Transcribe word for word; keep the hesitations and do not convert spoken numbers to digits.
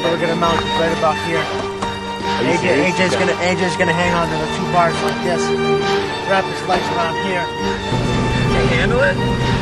we're gonna mount it right about here. A J, A J's gonna A J's gonna hang on to the two bars like this. Wrap his legs around here. Can you handle it?